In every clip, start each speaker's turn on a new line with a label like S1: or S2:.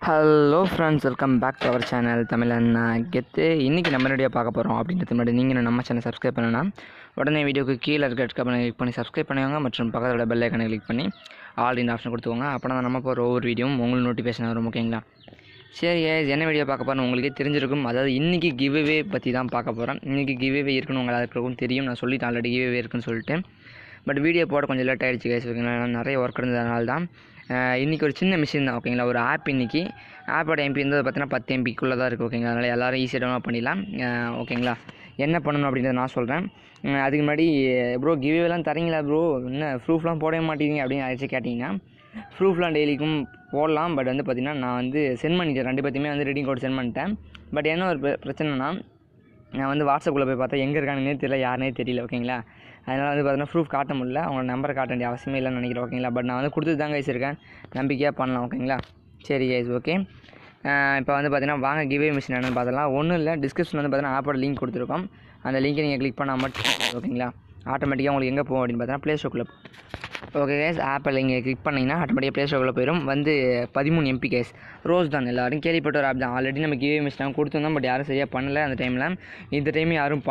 S1: Hello friends, welcome back to our channel Tamilan Gethu. இன்றைக்கி நம்ம video பார்க்க போகிறோம் அப்படின்றது முன்னாடி நீங்கள் நம்ம சேனல் சப்ஸ்கிரைப் பண்ணலாம். உடனே வீடியோக்கு கீழே இருக்க ரெட் கமெண்ட் கிளிக் பண்ணி சப்ஸ்கிரைப் பண்ணுவாங்க மற்றும் பக்கத்தோட பெல் ஐக்கனை கிளிக் பண்ணி ஆல் இந்த ஆப்ஷன் கொடுத்துக்கோங்க. அப்போ தான் நம்ம போகிற ஒவ்வொரு வீடியோவும் உங்களுக்கு நோட்டிஃபிகேஷன் வரும். ஓகேங்களா? சரி, என்ன வீடியோ பார்க்க போகிறோன்னு உங்களுக்கே தெரிஞ்சிருக்கும். அதாவது இன்றைக்கி கிவ்அவே பற்றி தான் பார்க்க போகிறேன். இன்றைக்கி கிவ்அவே இருக்குன்னு உங்களுக்கு தெரியும். நான் சொல்லிட்டேன் ஆல்ரெடி கிவ்அவே இருக்குன்னு சொல்லிட்டு. பட் வீடியோ போட கொஞ்சம் லேட் ஆகிடுச்சு கைஸ். ஓகேங்களா? நிறைய ஒர்க் இருந்ததுனால தான். இன்றைக்கி ஒரு சின்ன மிஷின் தான். ஓகேங்களா? ஒரு ஆப் இன்றைக்கி ஆப்போட எம்பி வந்து பார்த்தீங்கன்னா 10 MBக்குள்ளே தான் இருக்குது. ஓகேங்களா? அதனால் எல்லோரும் ஈஸியாக டவுன்லோட் பண்ணிடலாம். ஓகேங்களா? என்ன பண்ணணும் அப்படின்றத நான் சொல்கிறேன். அதுக்கு முன்னாடி ப்ரோ கிவ்அவேலாம் தரீங்களா ப்ரோ, என்ன ப்ரூஃப்லாம் போடவே மாட்டேங்க அப்படின்னு யாராச்சும் கேட்டிங்கன்னா, ப்ரூஃப்லாம் டெய்லிக்கும் போடலாம். பட் வந்து பார்த்திங்கன்னா நான் வந்து சென்ட் பண்ணிட்டேன். 2 பேர்த்தையுமே வந்து ரீடிங் கோட் சென்ட் பண்ணிட்டேன். பட் என்ன ஒரு பிரச்சனைனா, நான் வந்து வாட்ஸ்அப்பில் போய் பார்த்தா எங்கே இருக்கானுன்னே தெரியல, யாருனே தெரியல. ஓகேங்களா? அதனால் வந்து பார்த்தீங்கன்னா ப்ரூஃப் காட்ட முடியல. அவங்களோட நம்பரை காட்ட வேண்டிய அவசியமே இல்லைன்னு நினைக்கிறேன். ஓகேங்களா? பட் நான் வந்து கொடுத்து தான் கைஸ் இருக்கேன். நம்பிக்கையாக பண்ணலாம். ஓகேங்களா? சரி கைஸ், ஓகே. இப்போ வந்து பார்த்தீங்கன்னா வாங்க கிவ்அவே மிஷின் என்னென்னு பார்த்தலாம். ஒன்றும் இல்லை, டிஸ்கிரிப்ஷன் வந்து பார்த்தீங்கன்னா ஆப்போட லிங்க் கொடுத்துருக்கோம். அந்த லிங்கை நீங்கள் கிளிக் பண்ணால் மட்டும் ஓகேங்களா ஆட்டோமேட்டிக்காக உங்களுக்கு எங்கே போகும் அப்படின்னு பார்த்தீங்கன்னா ப்ளே ஸ்டோரில். ஓகே கேஸ், ஆப்பில் இங்கே கிளிக் பண்ணிங்கன்னா ஆட்டோமேட்டிக்காக ப்ளே ஸ்டோரில் போயிடும். வந்து 13 MP கேஸ் ரோஸ் தான். எல்லோரும் கேள்விப்பட்ட ஒரு ஆப் தான். ஆல்ரெடி நம்ம கிவ்அவே மிஷின் கொடுத்துருந்தோம். பட் யாரும் சரியாக பண்ணலை அந்த டைமில். இந்த டைம் யாரும்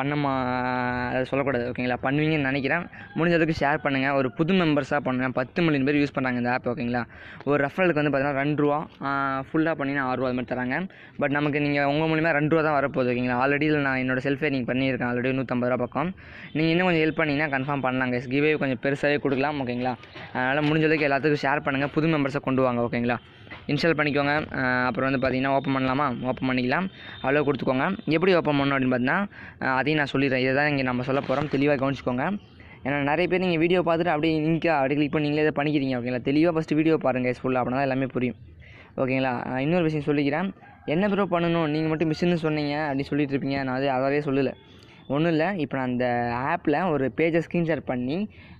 S1: அதை சொல்லக்கூடாது. ஓகேங்களா? பண்ணுவீங்கன்னு நினைக்கிறேன். முடிஞ்சதுக்கு ஷேர் பண்ணுங்கள். ஒரு புது மெம்பர்ஸாக பண்ணுங்கள். 10 மில்லியன் பேர் யூஸ் பண்ணுறாங்க இந்த ஆப். ஓகேங்களா? ஒரு ரெஃபரலுக்கு வந்து பார்த்தீங்கன்னா 2 ரூபா, ஃபுல்லாக பண்ணிங்கன்னா 6 ரூபா அது மாதிரி தராங்க. பட் நமக்கு நீங்கள் உங்கள் மூலிமா 2 ரூபா தான் வரப்போகுது. ஓகேங்களா? ஆல்ரெடி நான் என்னோட செல்ஃபே நீங்கள் பண்ணியிருக்கேன். ஆல்ரெடி 150 ரூபா பக்கம். நீங்கள் இன்னும் கொஞ்சம் ஹெல்ப் பண்ணிங்கன்னா கன்ஃபார்ம் பண்ணலாம் கைஸ். கிவ்அவே கொஞ்சம் பெருசாகவே கொடுக்கலாம். ஓகேங்களா? அதனால் முடிஞ்சதுக்கு எல்லாத்துக்கும் ஷேர் பண்ணுங்கள். புது மெம்பர்ஸை கொண்டு வாங்க. ஓகேங்களா? இன்ஸ்டால் பண்ணிக்கோங்க. அப்புறம் வந்து பார்த்தீங்கன்னா ஓப்பன் பண்ணலாமா? ஓப்பன் பண்ணிக்கலாம். அவ்வளோ கொடுத்துக்கோங்க. எப்படி ஓப்பன் பண்ணணும் அப்படின்னு பார்த்தீங்கன்னா அதையும் நான் சொல்லிடுறேன். இதை தான் இங்கே நம்ம சொல்ல போகிறோம். தெளிவாக கவனிச்சிக்கோங்க. ஏன்னா நிறைய பேர் நீங்கள் வீடியோ பார்த்துட்டு அப்படியே அப்படியே கிளிக் பண்ணி நீங்களே இதை பண்ணிக்கிறீங்க. ஓகேங்களா? தெளிவாக ஃபஸ்ட்டு வீடியோ பாருங்கள் ஃபுல்லாக, அப்படின்னா தான் எல்லாமே புரியும். ஓகேங்களா? இன்னொரு விஷயம் சொல்லிக்கிறேன். என்ன ப்ரோ பண்ணணும், நீங்கள் மட்டும் மிஷின்னு சொன்னீங்க அப்படின்னு சொல்லிட்டு இருப்பீங்க. நான் அதாவே சொல்லலை. ஒன்றும் இல்லை, இப்போ நான் அந்த ஆப்பில் ஒரு பேஜை ஸ்க்ரீன்ஷாட் பண்ணி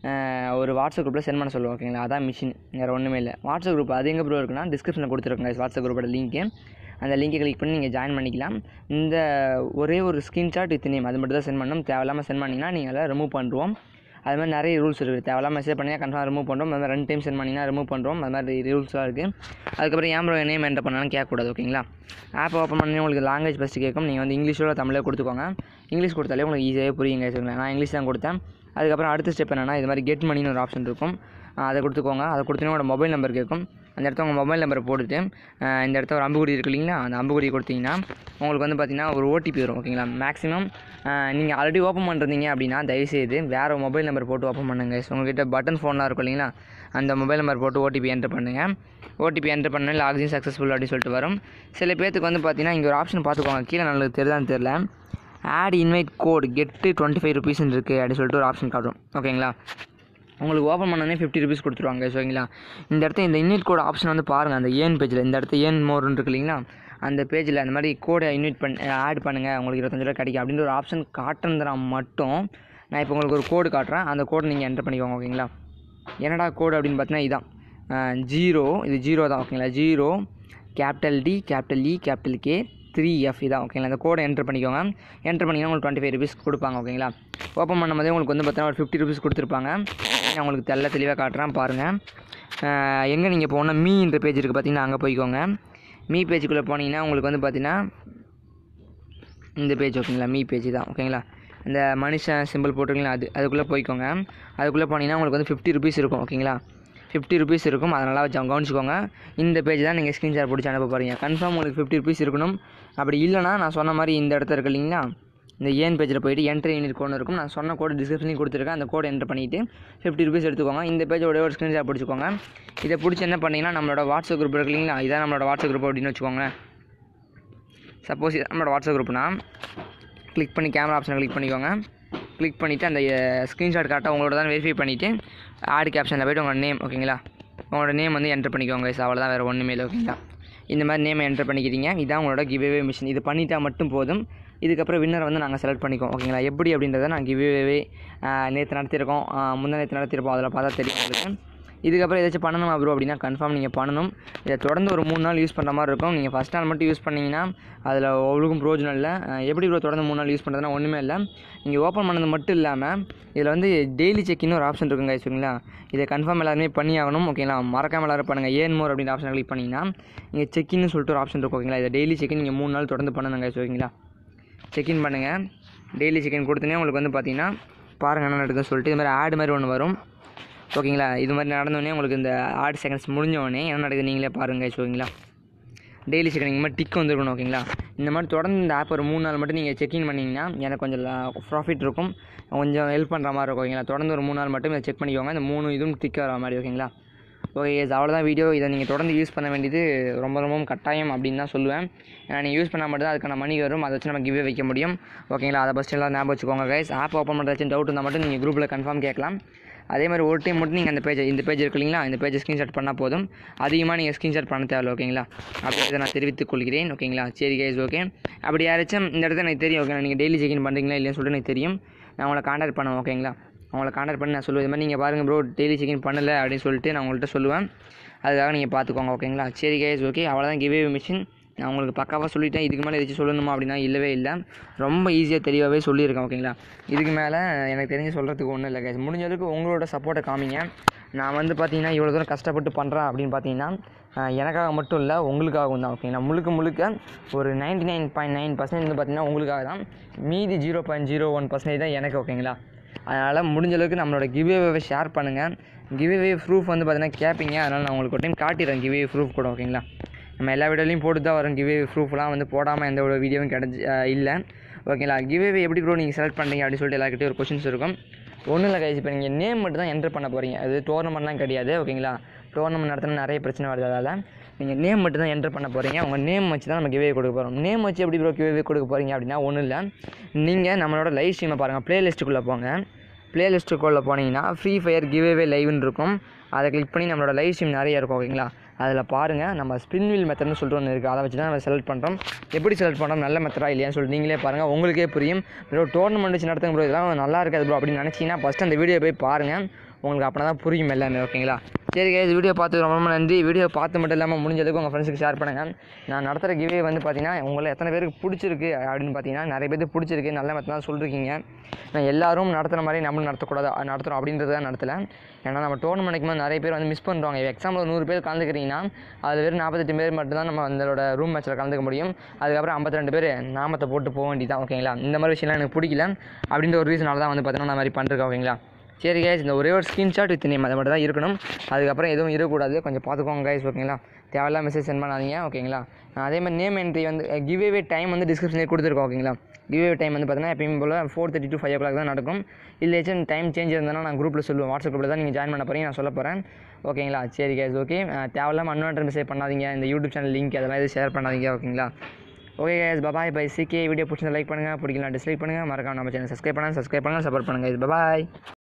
S1: ஒரு வாட்ஸ்அப் குரூப்பில் சென்ட் பண்ண சொல்லுவோம். ஓகேங்களா? அதான் மிஷின், வேறு ஒன்றுமே இல்லை. வாட்ஸ்அப் குரூப் அது எங்கே ப்ரோ இருக்குன்னா டிஸ்கிரிப்ஷனில் கொடுத்துருக்கோங்க வாட்ஸ்அப் குரூப்போட லிங்க்கு. அந்த லிங்கை கிளிக் பண்ணி நீங்கள் ஜாயின் பண்ணிக்கலாம். இந்த ஒரே ஒரு ஸ்க்ரீன்ஷாட் வித் நேம் அது மட்டும் தான் சென்ட் பண்ணணும். தேவையில்லாமல் சென்ட் பண்ணிங்கன்னா நீங்கள் எல்லாம் ரிமூவ் பண்ணுறோம். அது மாதிரி நிறைய ரூல்ஸ் இருக்குது. தேவையில்லாமல் மெசேஜ் பண்ணிங்கன்னா கன்ஃபார்ம் ரிமூவ் பண்ணுறோம். அது மாதிரி 2 டைம் சென்ட் பண்ணிங்கன்னா ரிமூவ் பண்ணுறோம். அது மாதிரி ரூல்ஸ்லாம் இருக்குது. அதுக்கப்புறம் ஏன் ப்ரோ நேம் என்டர் பண்ணாலும் கேட்கக்கூடாது. ஓகேங்களா? ஆப் ஓப்பன் பண்ணி உங்களுக்கு லாங்குவேஜ் ஃபஸ்ட்டு கேட்கும். நீங்கள் வந்து இங்கிலீஷோட தமிழே கொடுத்துக்கோங்க. இங்கிலீஷ் கொடுத்தாலே உங்களுக்கு ஈஸியாகவே புரியுங்க. நான் இங்கிலீஷ் தான் கொடுத்தேன். அதுக்கப்புறம் அடுத்த ஸ்டெப் என்னென்னா, இது மாதிரி கெட் மணின்னு ஒரு ஆப்ஷன் இருக்கும். அதை கொடுத்துக்கோங்க. அதை கொடுத்தீங்கன்னா உங்களோட மொபைல் நம்பர் கேட்கும். அந்த இடத்த உங்கள் மொபைல் நம்பரை போட்டுட்டு இந்த இடத்த ஒரு அம்புக்குறி இருக்குது இல்லைங்களா, அந்த அம்புக்குறி கொடுத்தீங்கன்னா உங்களுக்கு வந்து பார்த்திங்கன்னா ஒரு OTP வரும். ஓகேங்களா? மேக்ஸிமம் நீங்கள் ஆல்ரெடி ஓப்பன் பண்ணுறீங்க அப்படின்னா தயவுசெய்து வேறு மொபைல் நம்பர் போட்டு ஓப்பன் பண்ணுங்க. உங்கள்கிட்ட பட்டன் ஃபோன்லாம் இருக்கும் இல்லைங்களா, அந்த மொபைல் நம்பர் போட்டு OTP என்ட்ரு பண்ணுங்கள். OTP என்ட்ரு பண்ணால் லாகின் சக்ஸஸ்ஃபுல் அப்படின்னு சொல்லிட்டு வரும். சில பேர்த்துக்கு வந்து பார்த்திங்கன்னா இங்கே ஒரு ஆப்ஷன் பார்த்துக்கோங்க. கீழே நல்லது தெரியுதான்னு தெரில, ஆட் இன்வைட் கோட் கெட்டு 25 ருபீஸ்ன்னு இருக்குது அப்படின்னு சொல்லிட்டு ஒரு ஆப்ஷன் காட்டும். ஓகேங்களா? உங்களுக்கு ஓப்பன் பண்ணோன்னே 50 ருபீஸ் கொடுத்துருவாங்க. ஓகேங்களா? இந்த இடத்த இந்த இன்வைட் கோட் ஆப்ஷன் வந்து பாருங்கள். அந்த ஏன் பேஜில் இந்த இடத்த ஏன் மோர்ன்னு இருக்கு இல்லைங்களா, அந்த பேஜில் அந்த மாதிரி கோடை ஆட் பண்ணுங்கள், உங்களுக்கு 25 ரூபா கிடைக்கும் அப்படின்ற ஒரு ஆப்ஷன் காட்டுறதுனா மட்டும் நான் இப்போ உங்களுக்கு ஒரு கோடு காட்டுறேன். அந்த கோடு நீங்கள் என்டர் பண்ணிக்கோங்க. ஓகேங்களா? என்னடா கோடு அப்படின்னு பார்த்தீங்கன்னா இதான் 0, இது 0 தான். ஓகேங்களா? 0 capital D capital E capital K 3F இதான். ஓகேங்களா? அந்த கோடை என்ட்ரு பண்ணிக்கோங்க. என்ட்ரு பண்ணிங்கன்னா உங்களுக்கு 25 ருபீஸ் கொடுப்பாங்க. ஓகேங்களா? ஓப்பன் பண்ணும்போதே உங்களுக்கு வந்து பார்த்தீங்கன்னா ஒரு 50 ருபீஸ் கொடுத்துருப்பாங்க. நான் உங்களுக்கு தெளிவாக காட்டுறேன் பாருங்கள். எங்கே நீங்கள் போனால் மீன்ற பேஜ் இருக்குது பார்த்தீங்கன்னா, அங்கே போய்க்கோங்க. மீ பேஜுக்குள்ளே போனீங்கன்னா உங்களுக்கு வந்து பார்த்தீங்கன்னா இந்த பேஜ். ஓகேங்களா? மீ பேஜ் தான். ஓகேங்களா? இந்த மனுஷன் சிம்பிள் போட்டிருக்கீங்களா, அதுக்குள்ளே போய்க்கோங்க. அதுக்குள்ளே போனீங்கன்னா உங்களுக்கு வந்து 50 ருபீஸ் இருக்கும். ஓகேங்களா? 50 ருபீஸ் இருக்கும். அதனால் கவனிச்சிக்கோங்க. இந்த பேஜ் தான் நீங்கள் ஸ்க்ரீன்ஷாட் பிடிச்சி அனுப்ப போகிறீங்க. கன்ஃபார்ம் உங்களுக்கு 50 ருபீஸ் இருக்கணும். அப்படி இல்லைனா நான் சொன்ன மாதிரி இந்த இடத்துல இருக்கு இல்லைங்களா, இந்த ஏன் பேஜில் போய்ட்டு என்ட்ரி யூனிட் கோடு இருக்கும். நான் சொன்ன கோடு டிஸ்கிரிப்ஷன்லையும் கொடுத்துருக்கேன். அந்த கோடு என்ட்ரு பண்ணிவிட்டு 50 ருபீஸ் எடுத்துக்கோங்க. இந்த பேஜோட ஒரு ஸ்க்ரீன்ஷாட் பிடிச்சிக்கோங்க. இதை பிடிச்சி என்ன பண்ணிங்கன்னா நம்மளோட வாட்ஸ்அப் குரூப் இருக்கு இல்லைங்களா, இதான் நம்மளோட வாட்ஸ்அப் குரூப் அப்படின்னு வச்சுக்கோங்க. சப்போஸ் இது நம்மளோட வாட்ஸ்அப் குரூப்னா கிளிக் பண்ணி கேமரா ஆப்ஷனை கிளிக் பண்ணிக்கோங்க. கிளிக் பண்ணிவிட்டு அந்த ஸ்க்ரீன்ஷாட் கரெக்டாக உங்களோட தான் வெரிஃபை பண்ணிவிட்டு ஆட் கேப்ஷனில் போய்ட்டு உங்களோட நேம். ஓகேங்களா? உங்களோட நேம் வந்து என்ட்ரு பண்ணிக்கோங்க. அவ்வளோதான், வேறு ஒன்றுமே இல்லை. ஓகேங்களா? இந்த மாதிரி நேமை என்ட்ரு பண்ணிக்கிறீங்க. இதான் உங்களோட கிவ்அவே மிஷின். இது பண்ணிட்டால் மட்டும் போதும். இதுக்கப்புறம் வின்னர் வந்து நாங்கள் செலக்ட் பண்ணிக்குவோம். ஓகேங்களா? எப்படி அப்படின்றத நான் கிவ்அவே நேற்று நடத்தியிருக்கோம், முந்தின நேற்று நடத்தியிருப்போம். அதில் பார்த்தா தெரியும் உங்களுக்கு. இதுக்கப்புறம் ஏதாச்சும் பண்ணணுமா ப்ரோ அப்படின்னா கன்ஃபார்ம் நீங்கள் பண்ணணும். இதை தொடர்ந்து ஒரு 3 நாள் யூஸ் பண்ணுற மாதிரி இருக்கும். நீங்கள் ஃபஸ்ட் நாள் மட்டும் யூஸ் பண்ணிங்கன்னா அதில் அவ்வளோக்கும் பிரயோஜனம் இல்லை. எப்படி ப்ரோ தொடர்ந்து 3 நாள் யூஸ் பண்ணுறதுனா ஒன்றுமே இல்லை. நீங்கள் ஓப்பன் பண்ணது மட்டும் இல்லாமல் இதில் வந்து டெய்லி செக்னு ஒரு ஆப்ஷன் இருக்குங்க வச்சுங்களா. இதை கன்ஃபார்ம் எல்லாருமே பண்ணி ஆகணும் ஓகேங்களா. மறக்காமல் எல்லாரும் பண்ணுங்கள். ஏன் மோர் அப்படின்ற ஆப்ஷன் கிளிக் பண்ணிங்கன்னா இங்கே செக்இன்னு சொல்லிட்டு ஒரு ஆப்ஷன் இருக்கும் ஓகேங்களா. இதை டெய்லி செக்இன் நீங்கள் 3 நாள் தொடர்ந்து பண்ணணுங்க ஓகேங்களா. செக்இன் பண்ணுங்கள். டெய்லி செக்இன் கொடுத்தனே உங்களுக்கு வந்து பார்த்தீங்கன்னா பாருங்கள் என்ன நடக்குதுன்னு சொல்லிட்டு இது மாதிரி ஆட் மாதிரி ஒன்று வரும் ஓகேங்களா. இது மாதிரி நடந்தோடனே உங்களுக்கு இந்த ஆட் செகண்ட்ஸ் முடிஞ்சோடனே என்ன நடக்குது நீங்களே பாருங்கள் ஓகேங்களா. டெய்லி செக்இன் இந்த மாதிரி டிக் வந்துருக்கணும் ஓகேங்களா. இந்த மாதிரி தொடர்ந்து இந்த ஆப் ஒரு 3 நாள் மட்டும் நீங்கள் செக்இன் பண்ணிங்கன்னா எனக்கு கொஞ்சம் ப்ராஃபிட் இருக்கும், கொஞ்சம் ஹெல்ப் பண்ணுற மாதிரி இருக்கும் ஓகேங்களா. தொடர்ந்து ஒரு 3 நாள் மட்டும் இதை செக் பண்ணிக்கோங்க. இந்த 3 இதுவும் டிக் வர மாதிரி ஓகேங்களா. ஓகே அவ்வளோதான் வீடியோ. இதை நீங்கள் தொடர்ந்து யூஸ் பண்ண வேண்டியது ரொம்ப ரொம்ப கட்டாயம் அப்படின்னு தான் சொல்லுவேன். ஏன்னா நீங்கள் யூஸ் பண்ணால் மட்டும் தான் அதுக்கான மணி வரும், அதை வச்சு நம்ம கிவ்வே வைக்க முடியும் ஓகேங்களா. அதை ஃபஸ்ட்டு எல்லாம் ஞாபகம் வச்சுக்கோங்க கைஸ். ஆப் ஓப்பன் பண்ணுறதாச்சும் டவுட் இருந்தால் மட்டும் நீங்கள் குரூப்பில் கன்ஃபார்ம் கேட்கலாம். அதே மாதிரி ஒரு டைம் மட்டும் நீங்கள் இந்த பேஜ் இருக்கு இல்லைங்களா, இந்த பேஜை ஸ்க்ரீன்ஷாட் பண்ணால் போதும். அதிகமாக நீங்கள் ஸ்க்ரீன்ஷாட் பண்ண தேவையில்ல ஓகேங்களா. அப்படின்றத நான் தெரிவித்துக் கொள்கிறேன் ஓகேங்களா. சரி கைஸ் ஓகே. அப்படி யாராச்சும் இந்த இடத்துல எனக்கு தெரியும் ஓகேங்களா, நீங்கள் டெய்லி செக்இன் பண்ணுறீங்களா இல்லைன்னு சொல்லிட்டு எனக்கு தெரியும். நான் உங்களை கான்டாக்ட் பண்ணுவேன் ஓகேங்களா. அவங்கள கான்டாக்ட் பண்ணி நான் சொல்லுவேன் இது மாதிரி நீங்கள் பாருங்கள் ப்ரோ டெய்லி செக்இன் பண்ணலை அப்படின்னு சொல்லிட்டு நான் உங்கள்கிட்ட சொல்லுவேன். அதுக்காக நீங்கள் பார்த்துக்கோங்க ஓகேங்களா. சரி கைஸ் ஓகே. அவ்வளோதான் கிவ்வே மிஷின். நான் உங்களுக்கு பக்காவாக சொல்லிட்டேன். இதுக்கு மேலே ஏதாச்சும் சொல்லணுமா அப்படின்னா இல்லவே இல்லை. ரொம்ப ஈஸியாக தெளிவாகவே சொல்லியிருக்கேன் ஓகேங்களா. இதுக்கு மேலே எனக்கு தெரிஞ்சு சொல்கிறதுக்கு ஒன்றும் இல்லை கைஸ். முடிஞ்ச அளவுக்கு உங்களோட சப்போர்ட்டை காமிங்க. நான் வந்து பார்த்தீங்கன்னா இவ்வளோ தூரம் கஷ்டப்பட்டு பண்ணுறேன் அப்படின்னு பார்த்தீங்கன்னா எனக்காக மட்டும் இல்லை உங்களுக்காகவும் தான் ஓகேங்களா. முழுக்க ஒரு 99.9% வந்து பார்த்தீங்கன்னா உங்களுக்காக தான். மீதி 0.01% தான் எனக்கு ஓகேங்களா. அதனால் முடிஞ்ச அளவுக்கு நம்மளோட கிவ்வேவை ஷேர் பண்ணுங்கள். கிவ்வே ப்ரூஃப் வந்து பார்த்தீங்கன்னா கேட்பீங்க, அதனால் நான் உங்களுக்கு ஒரு டைம் காட்டிடுறேன் கிவ்வே ப்ரூஃப் கூட ஓகேங்களா. நம்ம எல்லா வீடியோலையும் போட்டு தான் வரும் கிவ்வே ப்ரூஃப்லாம் வந்து போடாமல் எந்த ஒரு வீடியோவும் இல்லை ஓகேங்களா. கிவ்வே எப்படி ப்ரோ நீங்கள் செலக்ட் பண்ணுறீங்க அப்படின்னு சொல்லிட்டு எல்லாருக்கிட்டே ஒரு கொஷின்ஸ் இருக்கும். ஒன்றும் இல்லை கைஸ். இப்போ நீங்கள் நேம் மட்டும் தான் என்ட்ரு பண்ண போகிறீங்க. அது டோர்னமெண்ட்லாம் கிடையாது ஓகேங்களா. டோர்னமெண்ட் நடத்தினா நிறைய பிரச்சனை வருது. அதால் நீங்கள் நேம் மட்டும் தான் என்ட்ரு பண்ண போகிறீங்க. உங்கள் நேம் வச்சு தான் நம்ம கிவ்வே கொடுக்க போகிறோம். நேம் வச்சு எப்படி ப்ரோ கிவ்வே கொடுக்க போகிறீங்க அப்படின்னா ஒன்றும் இல்லை. நீங்கள் நம்மளோட லைவ் ஸ்ட்ரீமை பாருங்கள். ப்ளேலிஸ்ட்டுக்குள்ளே போங்க. ப்ளேலிஸ்ட்டுக்குள்ளே போனீங்கன்னா ஃப்ரீ ஃபயர் கிவ்வே லைவ்னு இருக்கும். அதை கிளிக் பண்ணி நம்மளோட லைவ் ஸ்ட்ரீம் நிறைய இருக்கும் ஓகேங்களா. அதில் பாருங்கள் நம்ம ஸ்பின் வீல் மெத்தட்னு சொல்லிட்டு ஒன்று இருக்குது. அதை வச்சு தான் நம்ம செலக்ட் பண்ணுறோம். எப்படி செலக்ட் பண்ணுறோம் நல்ல மெத்தடா இல்லையான்னு சொல்லிட்டு நீங்களே பாருங்கள், உங்களுக்கே புரியும். ப்ரோ டோர்னமெண்ட் வச்சு நடத்துங்க ப்ரோ இதெல்லாம் நல்லா இருக்காது ப்ரோ அப்படின்னு நினச்சிங்கன்னா ஃபஸ்ட்டு அந்த வீடியோ போய் பாருங்கள். உங்களுக்கு அப்படின்னா தான் புரியும் எல்லாமே ஓகேங்களா. சரி கைஸ் வீடியோ பார்த்து ரொம்ப நன்றி. வீடியோ பார்த்து மட்டும் இல்லாமல் முடிஞ்சதுக்கு உங்கள் ஃப்ரெண்ட்ஸுக்கு ஷேர் பண்ணுங்கள். நான் நடத்துகிற கிவ்வே வந்து பார்த்தீங்கன்னா உங்களை எத்தனை பேருக்கு பிடிச்சிருக்கு அப்படின்னு பார்த்தீங்கன்னா நிறைய பேருக்கு பிடிச்சிருக்கு, நல்ல மெத்தட் தான் சொல்லியிருக்கீங்க. நான் எல்லோரும் நடத்துகிற மாதிரி நம்மளும் நடத்துகிறோம் அப்படின்றது தான் நடத்தலை. ஏன்னா நம்ம டோர்னமெண்ட்டுக்கு மேலே நிறைய பேர் வந்து மிஸ் பண்ணுறாங்க. எக்ஸாம்பிள் 100 பேர் கலந்துக்கிறீங்கன்னா அது வெறும் 48 பேர் மட்டும் தான் நம்ம நம்மளோட ரூம் மேட்ச்சில் கலந்துக்க முடியும். அதுக்கப்புறம் 52 பேர் நாமத்தை போட்டு போக வேண்டியதான் ஓகேங்களா. இந்த மாதிரி விஷயம்லாம் எனக்கு பிடிக்கல அப்படின்ற ஒரு ரீசனால தான் வந்து பார்த்தீங்கன்னா நான் மாதிரி பண்ணுறேன் ஓகேங்களா. சரி கைஸ் இந்த ஒரே ஒரு ஸ்க்ரீன்ஷாட் வித் நேம் அது மட்டும் தான் இருக்கணும். அதுக்கப்புறம் எதுவும் இருக்கக்கூடாது, கொஞ்சம் பார்த்துக்கோங்க கைஸ் ஓகேங்களா. தேவையில்லாம் மெசேஜ் சென்ட் பண்ணாதீங்க ஓகேங்களா. அதே மாதிரி நேம் என்ட்ரி வந்து கிவ்வே டைம் வந்து டிஸ்கிரிப்ஷனில் கொடுத்துருக்கோம் ஓகேங்களா. கிவ்வே டைம் வந்து பார்த்தீங்கன்னா எப்பயும் போல் 4:30 to 5 o'clock தான் நடக்கும். இல்லைச்சும் டைம் சேஞ்ச் இருந்தாலும் நான் குரூப்பில் சொல்லுவேன். வாட்ஸ்அப் குரூப்பில் தான் நீங்கள் ஜாயின் பண்ண போகிறீங்க, நான் சொல்ல போகிறேன் ஓகேங்களா. சரி கைஸ் ஓகே. தேவையில்லாமல் அன்வான்ட் மெசேஜ் பண்ணாதீங்க. இந்த யூடியூப் சேனல் லிங்க் அதெல்லாம் எதுவும் ஷேர் பண்ணாதீங்க ஓகேங்களா. Okay guys bye bye. சிகே வீடியோ பிடிச்சிருந்தா லைக் பண்ணுங்கள், பிடிக்கலாம் டிஸ்லைக் பண்ணுங்கள். மறக்காம நம்ம சேனல் சப்ஸ்கிரைப் பண்ணுங்கள், சப்போர்ட் பண்ணுங்கள். பாய்.